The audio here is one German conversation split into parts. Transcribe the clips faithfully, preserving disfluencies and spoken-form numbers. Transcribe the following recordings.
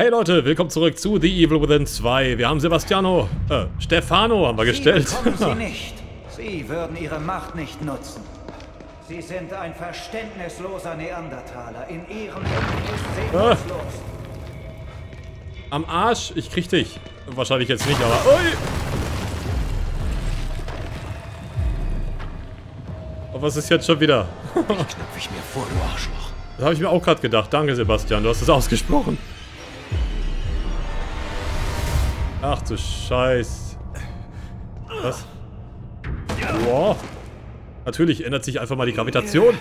Hey Leute, willkommen zurück zu The Evil Within zwei. Wir haben Sebastiano, äh, Stefano haben wir gestellt. Sie bekommen sie nicht. Sie würden ihre Macht nicht nutzen. Sie sind ein verständnisloser Neandertaler. In ihrem Leben ist sehnsuchtslos. Am Arsch, ich krieg dich. Wahrscheinlich jetzt nicht, aber... Ui! Oh, was ist jetzt schon wieder? Ich knöpfe ich mir vor, du Arschloch. Das habe ich mir auch gerade gedacht. Danke, Sebastian, du hast es ausgesprochen. Ach du Scheiß. Was? Wow. Natürlich ändert sich einfach mal die Gravitation.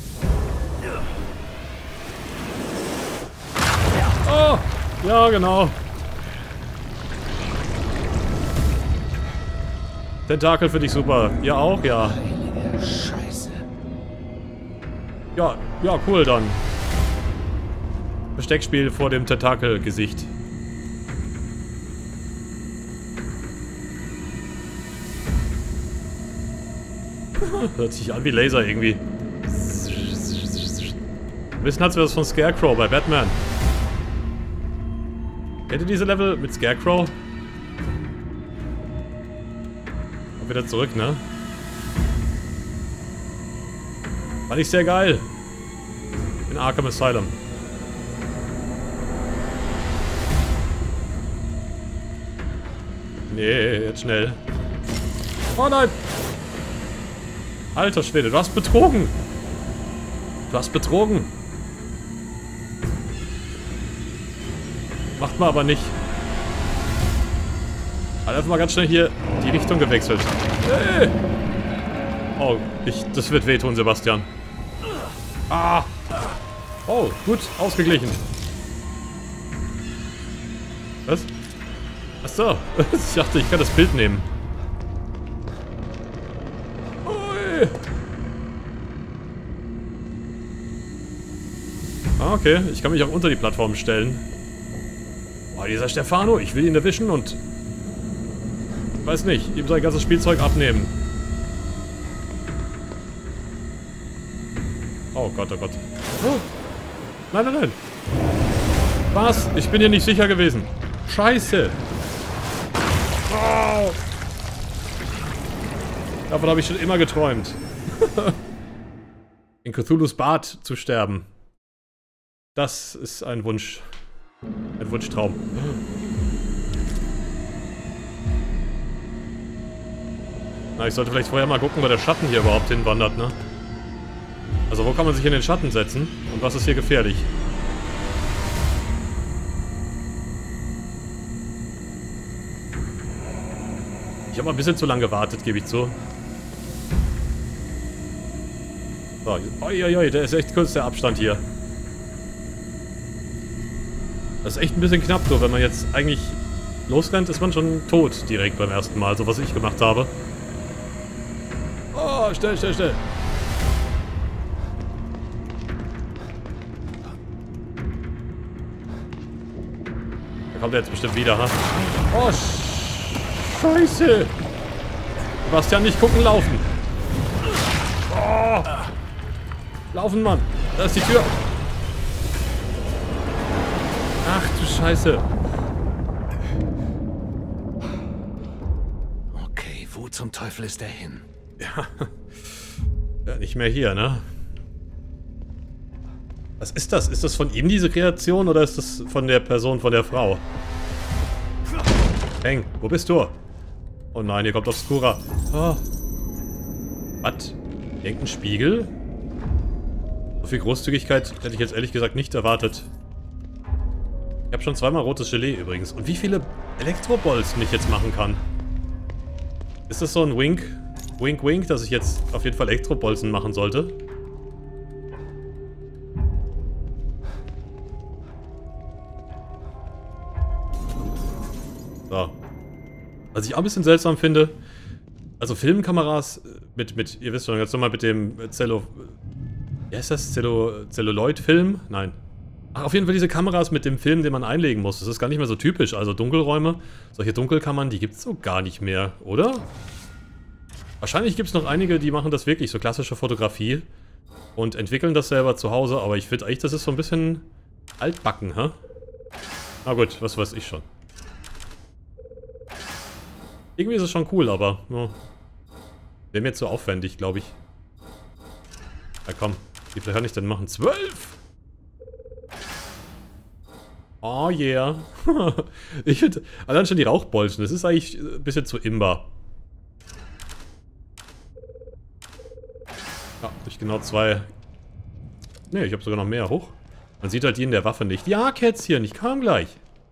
Oh, ja genau. Tentakel finde ich super. Ihr auch? Ja. Scheiße. Ja, ja, cool dann. Besteckspiel vor dem Tentakelgesicht. Hört sich an wie Laser irgendwie. Wissen hat's was von Scarecrow bei Batman. Kennt ihr diese Level mit Scarecrow? Und wieder zurück, ne? Fand ich sehr geil. In Arkham Asylum. Nee, jetzt schnell. Oh nein! Alter Schwede, du hast betrogen! Du hast betrogen! Macht man aber nicht. Hat einfach mal ganz schnell hier die Richtung gewechselt. Hey. Oh, ich, das wird wehtun, Sebastian. Ah! Oh, gut, ausgeglichen. Was? Achso, ich dachte, ich kann das Bild nehmen. Ui. Ah, okay, ich kann mich auch unter die Plattform stellen. Boah, dieser Stefano, ich will ihn erwischen und... Weiß nicht, ihm sein ganzes Spielzeug abnehmen. Oh Gott, oh Gott. Oh. Nein, nein, nein. Was? Ich bin hier nicht sicher gewesen. Scheiße. Oh. Davon habe ich schon immer geträumt. In Cthulhus Bad zu sterben. Das ist ein Wunsch. Ein Wunschtraum. Na, ich sollte vielleicht vorher mal gucken, wo der Schatten hier überhaupt hinwandert, ne? Also wo kann man sich in den Schatten setzen? Und was ist hier gefährlich? Ich habe mal ein bisschen zu lange gewartet, gebe ich zu. So, oi, der ist echt kurz der Abstand hier. Das ist echt ein bisschen knapp so, wenn man jetzt eigentlich losrennt, ist man schon tot direkt beim ersten Mal, so was ich gemacht habe. Oh, schnell, schnell, schnell. Da kommt er jetzt bestimmt wieder, ha? Oh, Scheiße! Sebastian, nicht gucken, laufen! Oh. Laufen, Mann! Da ist die Tür! Ach du Scheiße! Okay, wo zum Teufel ist er hin? Ja. Ja, nicht mehr hier, ne? Was ist das? Ist das von ihm, diese Kreation, oder ist das von der Person, von der Frau? Peng, wo bist du? Oh nein, hier kommt Obscura. Oh. Was? Irgendein Spiegel? So viel Großzügigkeit hätte ich jetzt ehrlich gesagt nicht erwartet. Ich habe schon zweimal rotes Gelee übrigens. Und wie viele Elektrobolzen ich jetzt machen kann? Ist das so ein Wink? Wink, wink, dass ich jetzt auf jeden Fall Elektrobolzen machen sollte? So. Was ich auch ein bisschen seltsam finde, also Filmkameras mit, mit, ihr wisst schon, jetzt nochmal mit dem Zello... Wie heißt das? Zello, Celluloid-Film? Nein. Ach, auf jeden Fall diese Kameras mit dem Film, den man einlegen muss. Das ist gar nicht mehr so typisch. Also Dunkelräume, solche Dunkelkammern, die gibt es so gar nicht mehr, oder? Wahrscheinlich gibt es noch einige, die machen das wirklich, so klassische Fotografie. Und entwickeln das selber zu Hause, aber ich finde eigentlich, das ist so ein bisschen altbacken, hä? Na gut, was weiß ich schon. Irgendwie ist es schon cool, aber ja, wäre mir zu aufwendig, glaube ich. Na komm, wie viel kann ich denn machen? Zwölf! Oh yeah. Ich finde, allein schon die Rauchbolzen, das ist eigentlich ein bisschen zu imbar. Ja, durch genau zwei. Ne, ich habe sogar noch mehr. Hoch. Man sieht halt die in der Waffe nicht. Ja, Kätzchen, ich kam gleich.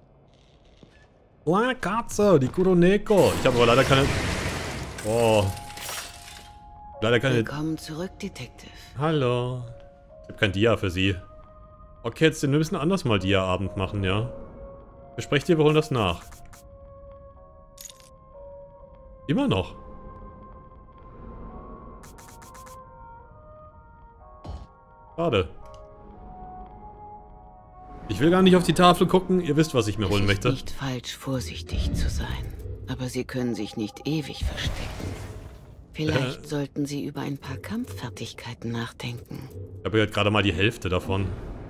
La Katze, die Kuroneko. Ich habe aber leider keine... Oh. Leider keine... Willkommen zurück, Detective. Hallo. Ich habe kein Dia für Sie. Oh, Kätzchen, wir müssen anders mal Dia-Abend machen, ja? Besprecht ihr, wir holen das nach. Immer noch. Schade. Ich will gar nicht auf die Tafel gucken. Ihr wisst, was ich mir holen möchte. Es ist nicht falsch, vorsichtig zu sein. Aber Sie können sich nicht ewig verstecken. Vielleicht äh, sollten Sie über ein paar Kampffertigkeiten nachdenken. Ich habe jetzt gerade mal die Hälfte davon.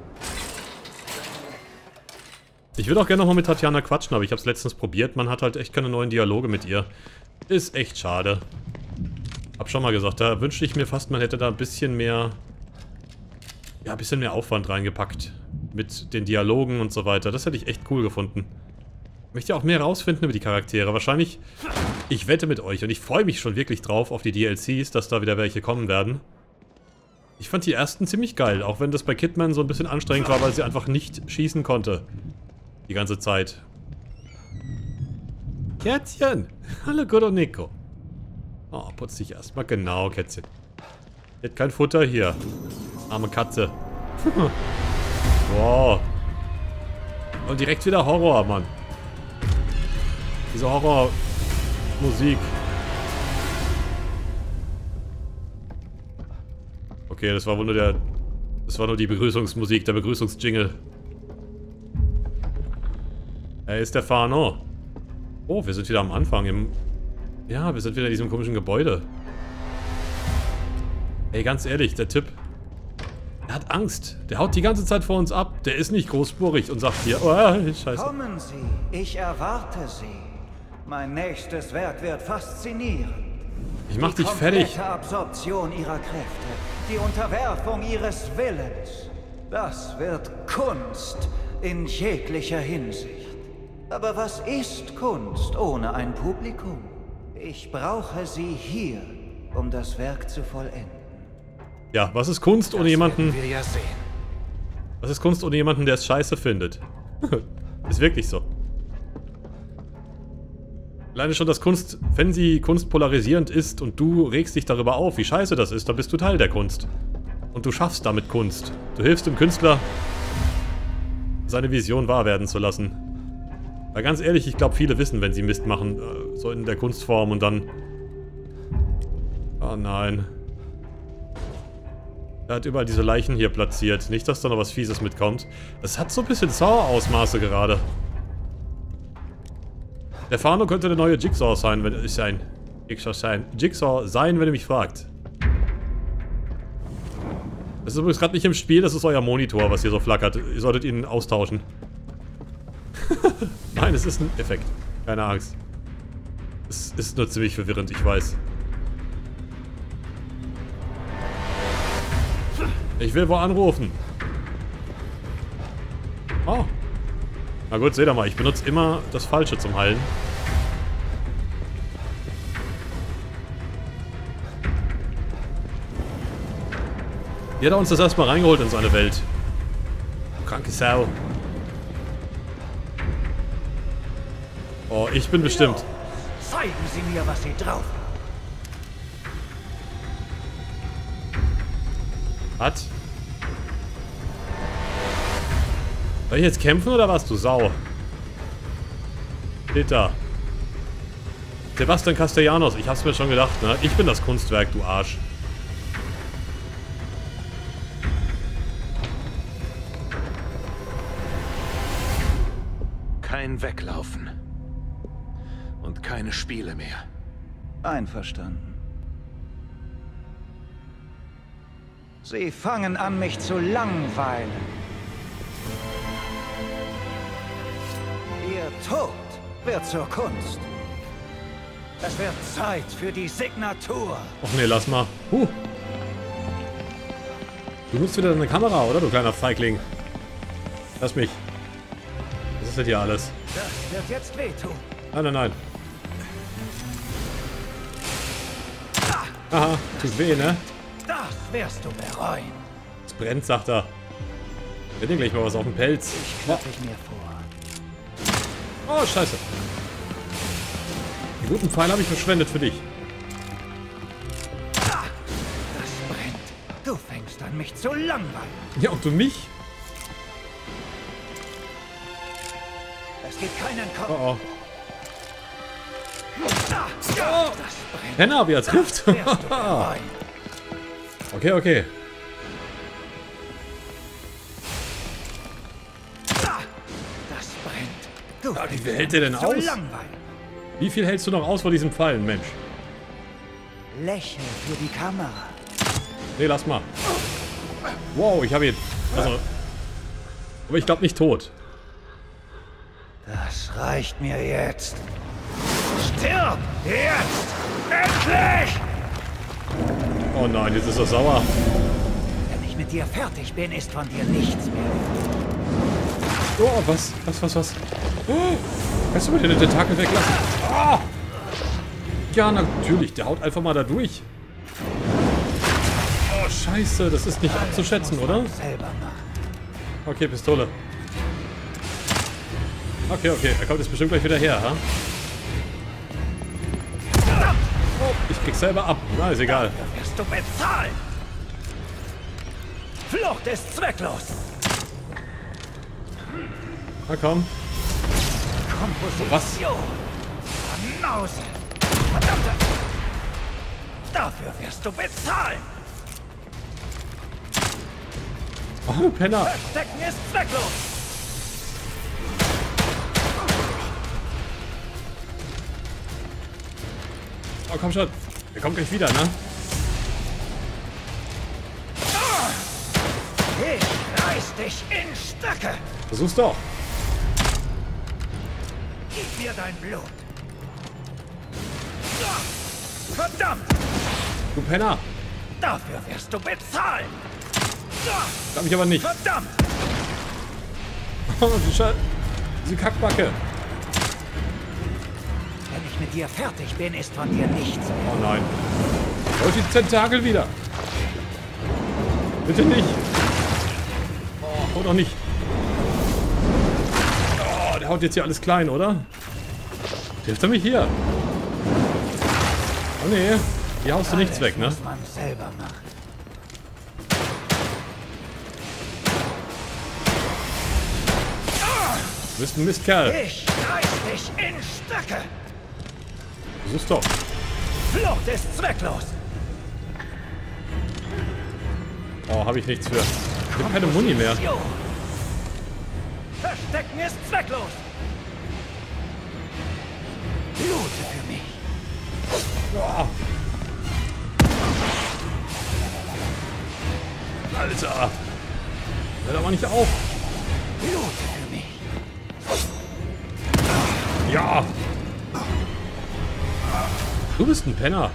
Ich würde auch gerne nochmal mit Tatjana quatschen, aber ich habe es letztens probiert. Man hat halt echt keine neuen Dialoge mit ihr. Ist echt schade. Hab schon mal gesagt, da wünschte ich mir fast, man hätte da ein bisschen mehr... Ja, ein bisschen mehr Aufwand reingepackt. Mit den Dialogen und so weiter. Das hätte ich echt cool gefunden. Ich möchte ja auch mehr rausfinden über die Charaktere. Wahrscheinlich, ich wette mit euch und ich freue mich schon wirklich drauf auf die D L Cs, dass da wieder welche kommen werden. Ich fand die ersten ziemlich geil, auch wenn das bei Kidman so ein bisschen anstrengend war, weil sie einfach nicht schießen konnte. Die ganze Zeit. Kätzchen! Hallo Kuroneko. Oh, putz dich erstmal. Genau, Kätzchen. Jetzt kein Futter hier. Arme Katze. Wow. Und direkt wieder Horror, Mann. Diese Horror-Musik. Okay, das war wohl nur der... Das war nur die Begrüßungsmusik, der Begrüßungsjingle. Hey, Stefano. Oh, wir sind wieder am Anfang im... Ja, wir sind wieder in diesem komischen Gebäude. Ey, ganz ehrlich, der Typ... Er hat Angst. Der haut die ganze Zeit vor uns ab. Der ist nicht großspurig und sagt hier, oh, scheiße. Kommen Sie, ich erwarte Sie. Mein nächstes Werk wird faszinierend. Ich mach dich fertig. Die komplette Absorption Ihrer Kräfte, die Unterwerfung Ihres Willens. Das wird Kunst in jeglicher Hinsicht. Aber was ist Kunst ohne ein Publikum? Ich brauche Sie hier, um das Werk zu vollenden. Ja, was ist Kunst ohne jemanden... Wir ja sehen. Was ist Kunst ohne jemanden, der es scheiße findet? Ist wirklich so. Alleine schon, dass Kunst, wenn sie Kunst polarisierend ist und du regst dich darüber auf, wie scheiße das ist, dann bist du Teil der Kunst. Und du schaffst damit Kunst. Du hilfst dem Künstler, seine Vision wahr werden zu lassen. Weil ganz ehrlich, ich glaube, viele wissen, wenn sie Mist machen, so in der Kunstform und dann... Oh nein. Er hat überall diese Leichen hier platziert. Nicht, dass da noch was Fieses mitkommt. Das hat so ein bisschen Saw-Ausmaße gerade. Der Fano könnte der neue Jigsaw sein, wenn ich sein. Jigsaw sein. Jigsaw sein, wenn ihr mich fragt. Das ist übrigens gerade nicht im Spiel, das ist euer Monitor, was hier so flackert. Ihr solltet ihn austauschen. Nein, es ist ein Effekt. Keine Angst. Es ist nur ziemlich verwirrend, ich weiß. Ich will wo anrufen. Oh. Na gut, seht ihr mal, ich benutze immer das Falsche zum Heilen. Wie hat er uns das erstmal reingeholt in seine Welt? Du kranke Sau. Oh, ich bin bestimmt. Zeigen Sie mir, was Sie drauf haben. Was? Soll ich jetzt kämpfen oder was, du Sau? Peter. Sebastian Castellanos, ich hab's mir schon gedacht, ne? Ich bin das Kunstwerk, du Arsch. Kein Weglaufen. Und keine Spiele mehr. Einverstanden. Sie fangen an, mich zu langweilen. Tod wird zur Kunst. Es wird Zeit für die Signatur. Och nee, lass mal. Huh. Du nutzt wieder deine Kamera, oder, du kleiner Feigling? Lass mich. Was ist denn hier alles? Das wird jetzt wehtun. Nein, nein, nein. Aha, tut weh, ne? Das wirst du bereuen. Es brennt, sagt er. Ich hätte gleich mal was auf dem Pelz. Ich klappe ich mir vor. Oh, scheiße. Den guten Pfeil habe ich verschwendet für dich. Das brennt. Du fängst an, mich zu langweilen. Ja, und du mich? Es gibt keinen Kopf. Oh, oh. Das brennt. Penner, wie er trifft. Wirst du bereuen. Okay, okay. Das brennt. Du Ah, wie fängst viel hält an, der denn mich zu aus? langweilen. Wie viel hältst du noch aus vor diesen Pfeilen, Mensch? Lächel für die Kamera. Nee, lass mal. Wow, ich habe ihn. Also. Aber ich glaube nicht tot. Das reicht mir jetzt. Stirb! Jetzt! Endlich! Oh nein, jetzt ist er sauer. Wenn ich mit dir fertig bin, ist von dir nichts mehr. Oh, was? Was, was, was? Oh, kannst du mir den Tentakel weglassen? Oh. Ja, natürlich. Der haut einfach mal da durch. Oh, scheiße. Das ist nicht abzuschätzen, oder? Selber machen. Okay, Pistole. Okay, okay. Er kommt jetzt bestimmt gleich wieder her, ha? Oh, ich krieg selber ab. Na, ist egal. Dafür wirst du bezahlen. Flucht ist zwecklos. Na komm. Komposition. Banause. Verdammte. Dafür wirst du bezahlen. Oh, du Penner. Verstecken ist zwecklos. Oh, komm schon. Er kommt gleich wieder, ne? Ich reiß dich in Stücke. Versuch's doch. Gib mir dein Blut. Verdammt! Du Penner. Dafür wirst du bezahlen. Glaub ich aber nicht. Verdammt! Oh, die Scheiße. Diese Kackbacke. Wenn ich mit dir fertig bin, ist von dir nichts mehr. Oh nein. Holt die Tentakel wieder. Bitte nicht. Oh, haut auch nicht. Oh, der haut jetzt hier alles klein, oder? Trifft er mich hier? Oh nee. Hier haust du nichts Alles weg, ne? muss man selber machen. Du bist ein Mistkerl. Ich reiß dich in Stücke. Versuch's doch. Flucht ist zwecklos. Oh, habe ich nichts für. Ich hab keine Muni mehr. Komposition. Verstecken ist zwecklos. Blute für mich. Oh. Alter. Hör doch mal nicht auf. Blute für mich. Ja. Du bist ein Penner.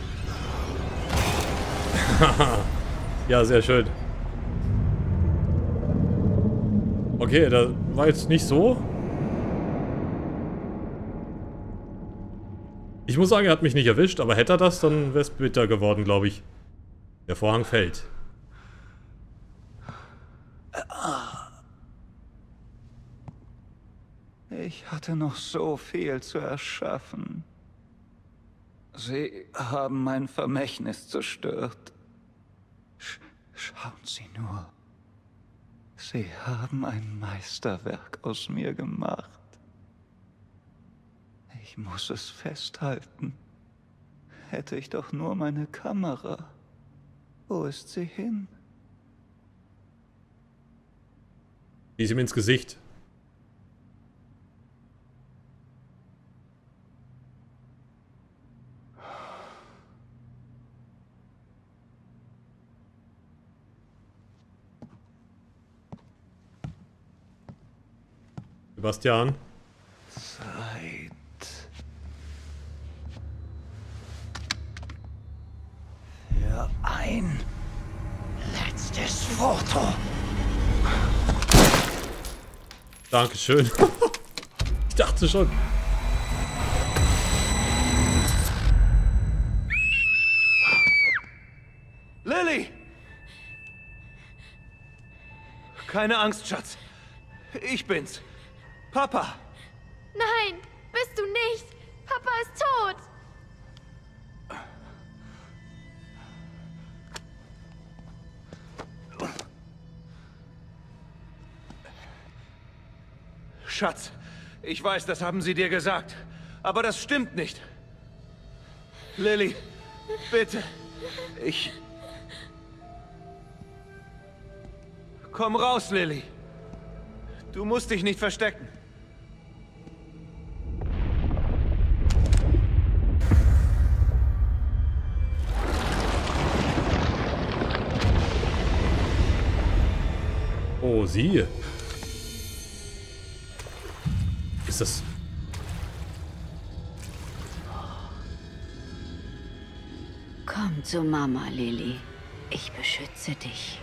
Ja, sehr schön. Okay, da war jetzt nicht so. Ich muss sagen, er hat mich nicht erwischt, aber hätte er das, dann wäre es bitter geworden, glaube ich. Der Vorhang fällt. Ich hatte noch so viel zu erschaffen. Sie haben mein Vermächtnis zerstört. Sch- schauen Sie nur. Sie haben ein Meisterwerk aus mir gemacht. Ich muss es festhalten. Hätte ich doch nur meine Kamera. Wo ist sie hin? Gieß ihm ins Gesicht. Sebastian. Zeit für ein letztes Foto. Dankeschön. Ich dachte schon. Lilly! Keine Angst, Schatz. Ich bin's. Papa. Nein, bist du nicht. Papa ist tot. Schatz, ich weiß, das haben sie dir gesagt. Aber das stimmt nicht. Lilly, bitte. Ich... Komm raus, Lilly. Du musst dich nicht verstecken. Oh, sie. Ist das... Komm zu Mama, Lilly. Ich beschütze dich.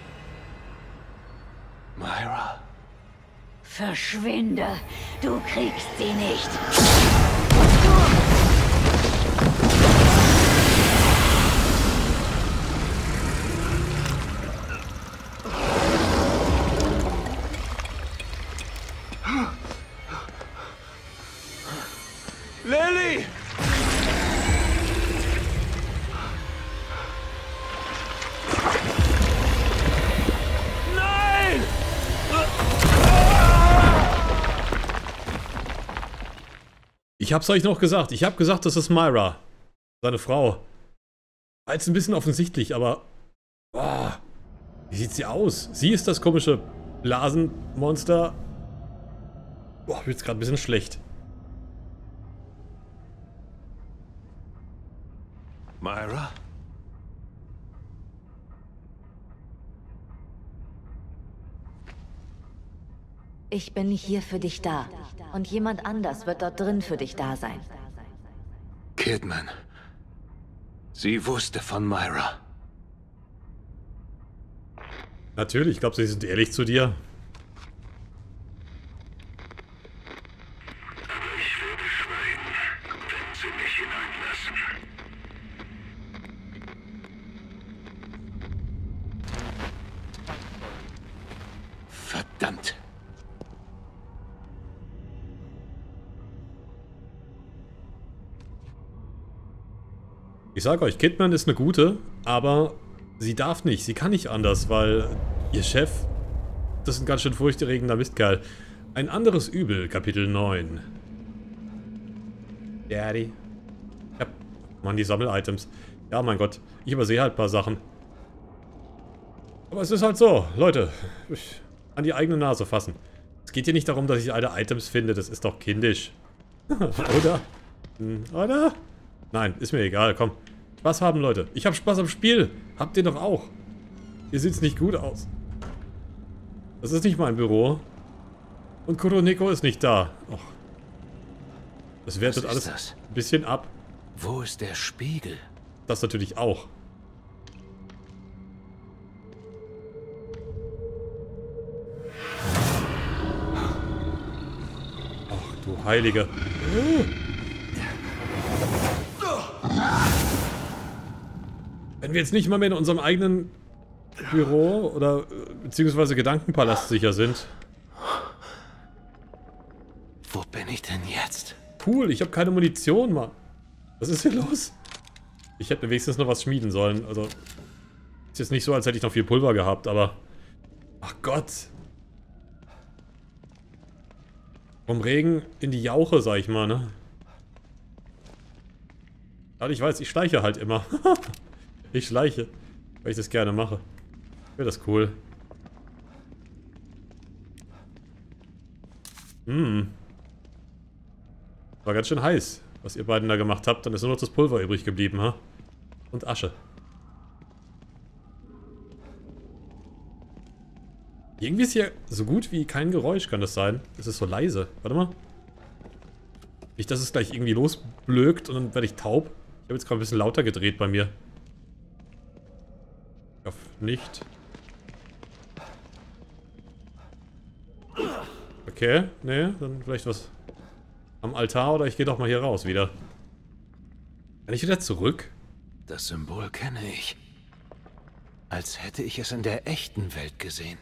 Myra. Verschwinde. Du kriegst sie nicht. Lilly! Nein! Ich hab's euch noch gesagt. Ich hab gesagt, das ist Myra. Seine Frau. War jetzt ein bisschen offensichtlich, aber... Boah, wie sieht sie aus? Sie ist das komische Blasenmonster. Boah, mir jetzt gerade ein bisschen schlecht. Myra? Ich bin hier für dich da. Und jemand anders wird dort drin für dich da sein. Kidman. Sie wusste von Myra. Natürlich, ich glaube, sie sind ehrlich zu dir. Ich werde schweigen, wenn Sie mich hineinlassen. Verdammt. Ich sag euch, Kidman ist eine gute, aber sie darf nicht, sie kann nicht anders, weil ihr Chef, das ist ein ganz schön furchterregender Mistkerl. Ein anderes Übel, Kapitel neun. Daddy. Ja, Mann, die Sammel-Items. Ja, mein Gott, ich übersehe halt ein paar Sachen. Aber es ist halt so, Leute, an die eigene Nase fassen. Es geht hier nicht darum, dass ich alle Items finde, das ist doch kindisch. Oder? Hm, oder? Nein, ist mir egal, komm. Spaß haben, Leute. Ich hab Spaß am Spiel. Habt ihr doch auch. Hier sieht's nicht gut aus. Das ist nicht mein Büro. Und Kuroneko ist nicht da. Och. Das wertet alles das? ein bisschen ab. Wo ist der Spiegel? Das natürlich auch. Ach du Heilige. Wenn wir jetzt nicht mal mehr in unserem eigenen Büro oder beziehungsweise Gedankenpalast sicher sind. Wo bin ich denn jetzt? Cool, ich habe keine Munition, Mann. Was ist hier los? Ich hätte wenigstens noch was schmieden sollen. Also, ist jetzt nicht so, als hätte ich noch viel Pulver gehabt, aber... Ach Gott. Vom Regen in die Jauche, sag ich mal, ne? Aber ich weiß, ich schleiche halt immer. Ich schleiche, weil ich das gerne mache. Ich finde das cool. Hm. War ganz schön heiß, was ihr beiden da gemacht habt. Dann ist nur noch das Pulver übrig geblieben, ha? Und Asche. Irgendwie ist hier so gut wie kein Geräusch, kann das sein? Es ist so leise. Warte mal. Nicht, dass es gleich irgendwie losblökt und dann werde ich taub. Ich habe jetzt gerade ein bisschen lauter gedreht bei mir. Ich hoffe nicht. Okay, ne, dann vielleicht was am Altar oder ich gehe doch mal hier raus wieder. Kann ich wieder zurück? Das Symbol kenne ich. Als hätte ich es in der echten Welt gesehen.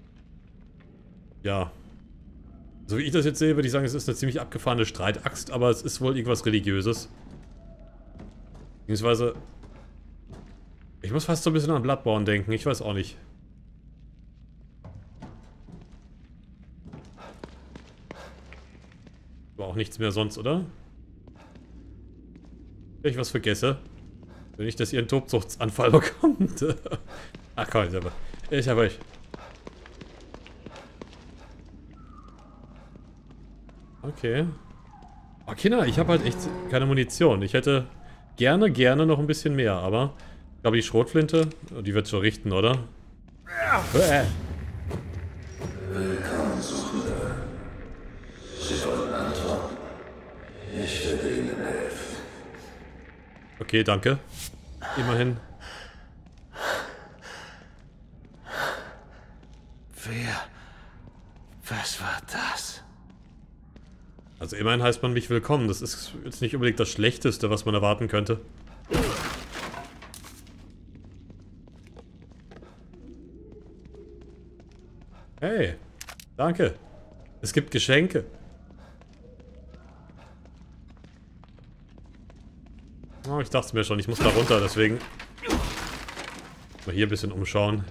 Ja. So wie ich das jetzt sehe, würde ich sagen, es ist eine ziemlich abgefahrene Streitaxt, aber es ist wohl irgendwas Religiöses. Beziehungsweise... Ich muss fast so ein bisschen an Bloodborne denken, ich weiß auch nicht. Aber auch nichts mehr sonst, oder? Wenn ich was vergesse. Wenn ich, dass ihr einen Tobsuchtsanfall bekommt. Ach komm, ich habe... Ich habe euch... Okay. Oh, Kinder, ich habe halt echt keine Munition. Ich hätte gerne, gerne noch ein bisschen mehr, aber... Ich glaube, die Schrotflinte, die wird schon richten, oder? Äh. Willkommenssuchende. Sie wollen antworten. Ich werde Ihnen helfen. Okay, danke. Immerhin. Wer? Was war das? Also immerhin heißt man mich willkommen. Das ist jetzt nicht unbedingt das Schlechteste, was man erwarten könnte. Hey, danke. Es gibt Geschenke. Oh, ich dachte mir schon, ich muss da runter, deswegen... Mal hier ein bisschen umschauen.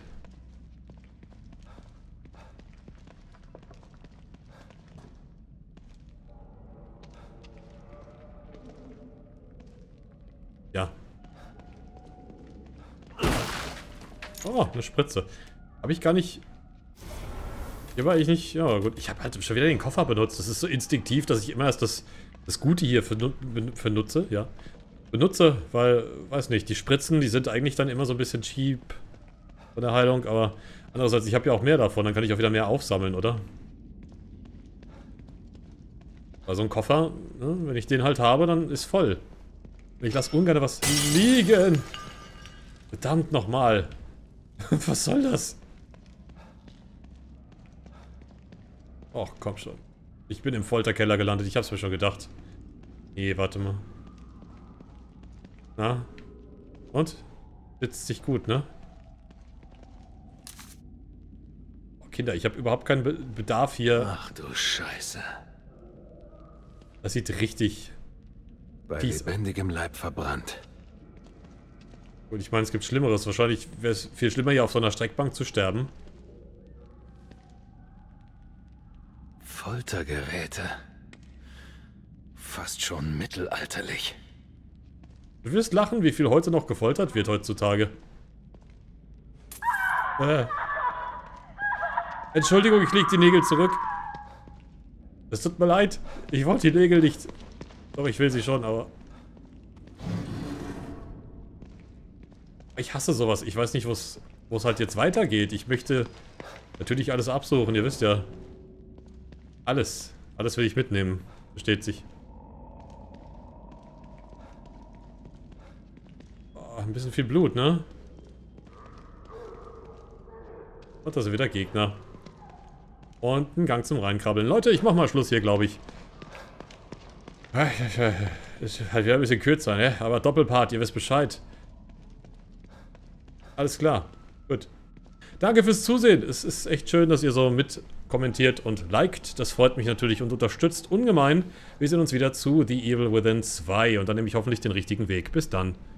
Ja. Oh, eine Spritze. Habe ich gar nicht... Hier war ich nicht... Ja gut, ich habe halt schon wieder den Koffer benutzt. Das ist so instinktiv, dass ich immer erst das, das Gute hier benutze, ja. Benutze, weil, weiß nicht, die Spritzen, die sind eigentlich dann immer so ein bisschen cheap von der Heilung, aber andererseits, ich habe ja auch mehr davon, dann kann ich auch wieder mehr aufsammeln, oder? Weil so ein Koffer, ne, wenn ich den halt habe, dann ist voll. Ich lasse ungern was liegen. Verdammt nochmal. Was soll das? Och, komm schon. Ich bin im Folterkeller gelandet, ich hab's mir schon gedacht. Nee, warte mal. Na? Und? Sitzt sich gut, ne? Oh, Kinder, ich habe überhaupt keinen Be Bedarf hier. Ach du Scheiße. Das sieht richtig... Bei fies lebendigem Leib verbrannt. Und ich meine, es gibt Schlimmeres. Wahrscheinlich wäre es viel schlimmer, hier auf so einer Streckbank zu sterben. Foltergeräte. Fast schon mittelalterlich. Du wirst lachen, wie viel heute noch gefoltert wird heutzutage. Äh. Entschuldigung, ich leg die Nägel zurück. Es tut mir leid. Ich wollte die Nägel nicht... Doch, ich will sie schon, aber... Ich hasse sowas. Ich weiß nicht, wo es halt jetzt weitergeht. Ich möchte natürlich alles absuchen, ihr wisst ja. Alles. Alles will ich mitnehmen. Versteht sich. Oh, ein bisschen viel Blut, ne? Und da sind wieder Gegner. Und ein Gang zum Reinkrabbeln. Leute, ich mach mal Schluss hier, glaube ich. Ist halt wieder ein bisschen kürzer, ne? Aber Doppelpart, ihr wisst Bescheid. Alles klar. Gut. Danke fürs Zusehen. Es ist echt schön, dass ihr so mit kommentiert und liked. Das freut mich natürlich und unterstützt ungemein. Wir sehen uns wieder zu The Evil Within zwei und dann nehme ich hoffentlich den richtigen Weg. Bis dann.